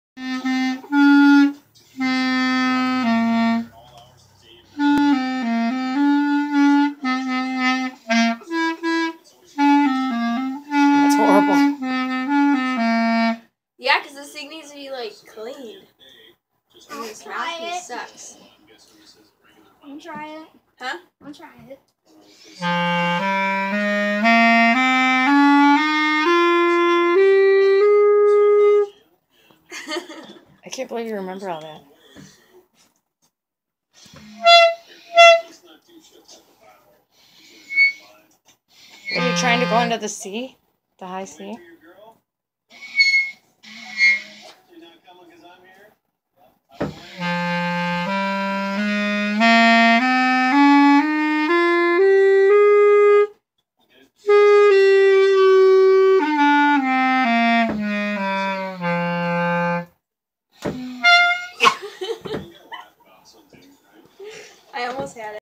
That's horrible. Yeah, because this thing needs to be, like, cleaned. And this mouthpiece sucks. I'm gonna try it. Huh? I'm gonna try it. I can't believe you remember all that. Are you trying to go into the C? The high C? I almost had it.